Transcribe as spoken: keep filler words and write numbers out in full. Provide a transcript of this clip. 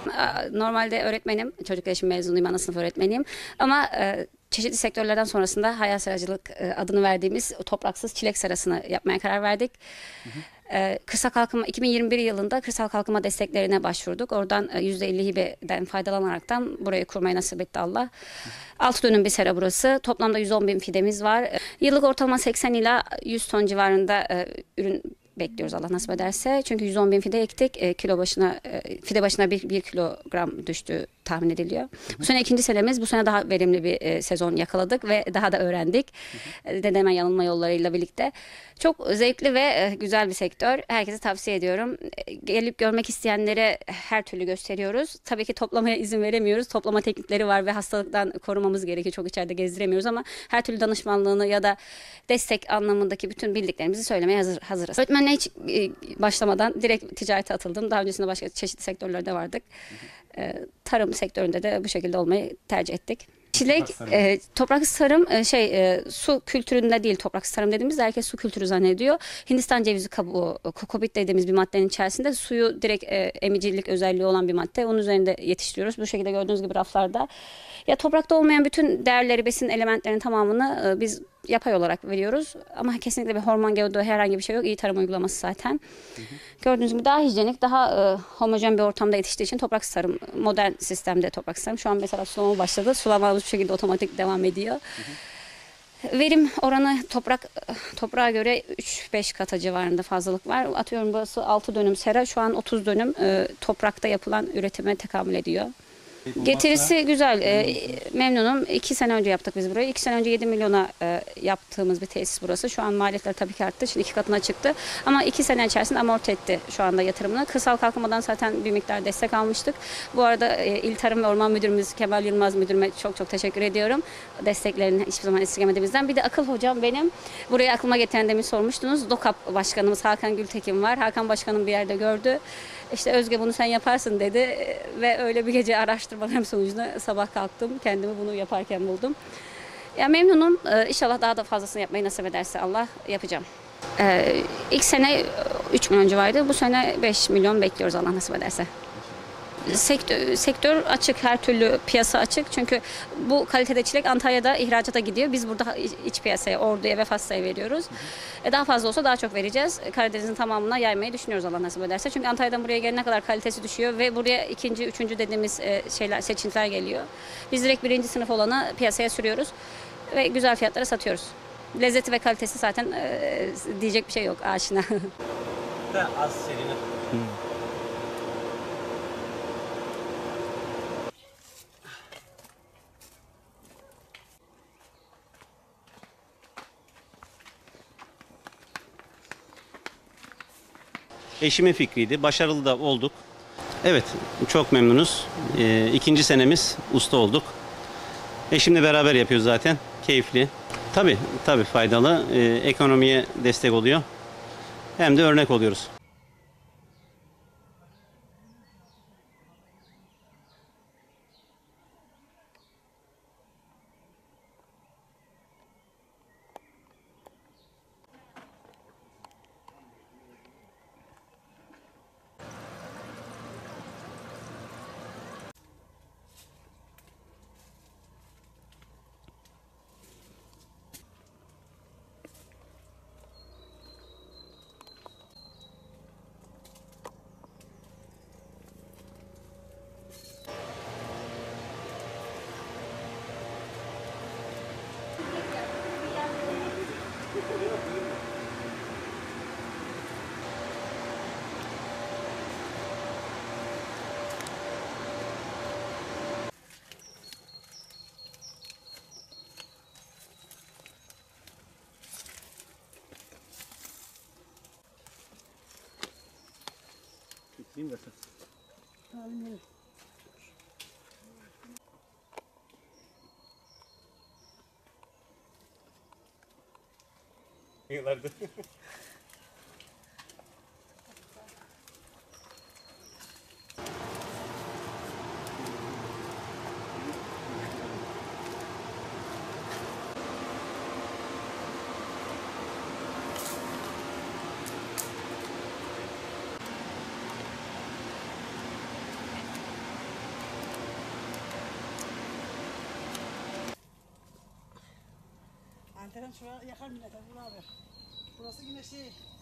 Normalde öğretmenim, çocuk gelişim mezunuyum, ana sınıf öğretmeniyim. Ama e, çeşitli sektörlerden sonrasında hayal seracılık e, adını verdiğimiz topraksız çilek serasını yapmaya karar verdik. Hı hı. E, kırsal kalkınma iki bin yirmi bir yılında kırsal kalkınma desteklerine başvurduk. Oradan e, yüzde elli hibeden faydalanaraktan burayı kurmayı nasip etti Allah. Hı hı. altı dönüm bir sera burası. Toplamda yüz on bin fidemiz var. E, yıllık ortalama seksen ila yüz ton civarında e, ürün bekliyoruz Allah nasip ederse. Çünkü yüz on bin fide ektik. E, kilo başına e, fide başına bir, bir kilogram düştüğü tahmin ediliyor. Hı hı. Bu sene ikinci senemiz. Bu sene daha verimli bir e, sezon yakaladık ve daha da öğrendik. Hı hı. Deneme yanılma yollarıyla birlikte. Çok zevkli ve e, güzel bir sektör. Herkese tavsiye ediyorum. E, gelip görmek isteyenlere her türlü gösteriyoruz. Tabii ki toplamaya izin veremiyoruz. Toplama teknikleri var ve hastalıktan korumamız gerekiyor. Çok içeride gezdiremiyoruz ama her türlü danışmanlığını ya da destek anlamındaki bütün bildiklerimizi söylemeye hazır, hazırız. Öğretmenliğe hiç e, başlamadan direkt ticarete atıldım. Daha öncesinde başka çeşitli sektörlerde vardık. Hı hı. E, tarım sektöründe de bu şekilde olmayı tercih ettik. Çilek, e, topraksız tarım e, şey e, su kültüründe değil, topraksız tarım dediğimizde herkes su kültürü zannediyor. Hindistan cevizi kabuğu, kokopit dediğimiz bir maddenin içerisinde suyu direkt e, emicilik özelliği olan bir madde. Onun üzerinde yetiştiriyoruz. Bu şekilde gördüğünüz gibi raflarda. Ya toprakta olmayan bütün değerleri, besin elementlerinin tamamını e, biz yapay olarak veriyoruz. Ama kesinlikle bir hormon geodu herhangi bir şey yok. İyi tarım uygulaması zaten. Hı hı. Gördüğünüz gibi daha hijyenik, daha e, homojen bir ortamda yetiştiği için topraksız tarım, modern sistemde topraksız tarım. Şu an mesela sulama başladı. Sulamamız bu şekilde otomatik devam ediyor. Hı hı. Verim oranı toprak toprağa göre üç beş kata civarında fazlalık var. Atıyorum burası altı dönüm sera. Şu an otuz dönüm e, toprakta yapılan üretime tekamül ediyor. Getirisi güzel. E, memnunum. İki sene önce yaptık biz burayı. İki sene önce yedi milyona e, yaptığımız bir tesis burası. Şu an maliyetler tabii ki arttı. Şimdi iki katına çıktı. Ama iki sene içerisinde amorti etti şu anda yatırımını. Kırsal kalkınmadan zaten bir miktar destek almıştık. Bu arada e, İl Tarım ve Orman Müdürümüz Kemal Yılmaz Müdürüme çok çok teşekkür ediyorum. Desteklerini hiçbir zaman esirgemedi bizden. Bir de akıl hocam benim. Burayı aklıma getiren demin sormuştunuz. DOKAP Başkanımız Hakan Gültekin var. Hakan Başkanım bir yerde gördü. İşte Özge bunu sen yaparsın dedi ve öyle bir gece araştırmalarım sonucunda sabah kalktım. Kendimi bunu yaparken buldum. Ya memnunum. Ee, İnşallah daha da fazlasını yapmayı nasip ederse Allah yapacağım. Ee, ilk sene üç milyon civarıydı. Bu sene beş milyon bekliyoruz Allah nasip ederse. Sektör, sektör açık, her türlü piyasa açık. Çünkü bu kalitede çilek Antalya'da ihracata gidiyor. Biz burada iç piyasaya, Ordu'ya ve Fassa'ya veriyoruz. Hı hı. E daha fazla olsa daha çok vereceğiz. Karadeniz'in tamamına yaymayı düşünüyoruz Allah nasip ederse. Çünkü Antalya'dan buraya gelene kadar kalitesi düşüyor ve buraya ikinci, üçüncü dediğimiz şeyler, seçintiler geliyor. Biz direkt birinci sınıf olanı piyasaya sürüyoruz ve güzel fiyatlara satıyoruz. Lezzeti ve kalitesi zaten e, diyecek bir şey yok, aşina. Az serine. Eşimin fikriydi. Başarılı da olduk. Evet, çok memnunuz. Ee, ikinci senemiz usta olduk. Eşimle beraber yapıyoruz zaten. Keyifli. Tabii, tabii faydalı. Ee, ekonomiye destek oluyor. Hem de örnek oluyoruz. Değil mi? Aynen. Yıllardır. Anten şuraya yakar millete Uğur abi. Burası yine şey